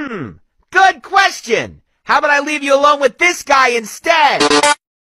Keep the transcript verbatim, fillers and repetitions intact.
Hmm, good question. How about I leave you alone with this guy instead?